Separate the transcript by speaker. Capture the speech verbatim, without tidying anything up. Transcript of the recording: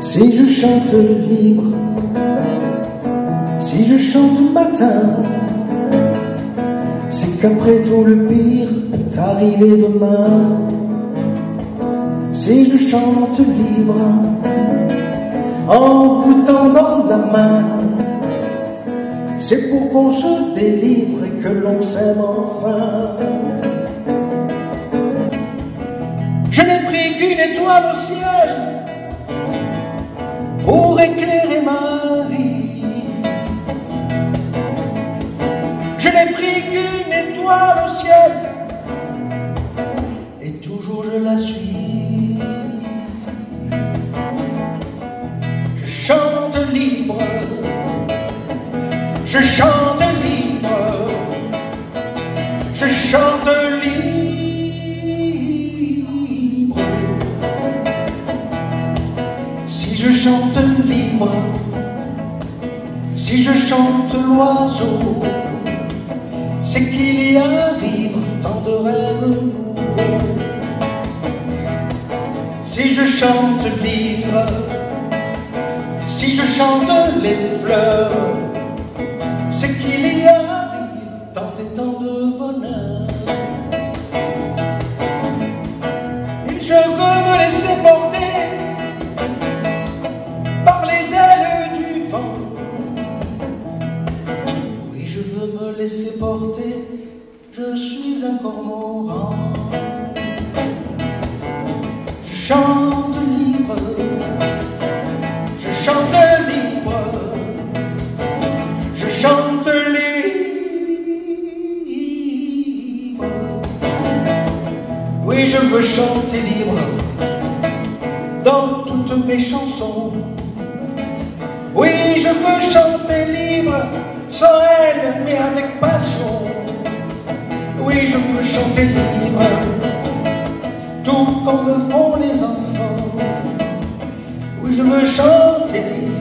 Speaker 1: Si je chante libre, si je chante matin, c'est qu'après tout le pire peut arriver demain. Si je chante libre, en vous tendant la main, c'est pour qu'on se délivre et que l'on s'aime enfin. Je n'ai pris qu'une étoile au ciel pour éclairer ma vie. Je n'ai pris qu'une étoile au ciel et toujours je la suis. Je chante libre, je chante libre, je chante libre. Si je chante libre, si je chante l'oiseau, c'est qu'il y a à vivre tant de rêves nouveaux. Si je chante libre, si je chante les fleurs, c'est qu'il y a à vivre tant et tant de bonheur. Et je veux me laisser porter par les ailes du vent. Oui, je veux me laisser porter, je suis un cormoran. Je chante libre, je chante libre, je chante libre. Oui, je veux chanter libre dans toutes mes chansons. Oui, je veux chanter libre, sans haine mais avec passion. Oui, je veux chanter libre, tout comme le font les enfants. Oui, je veux chanter libre.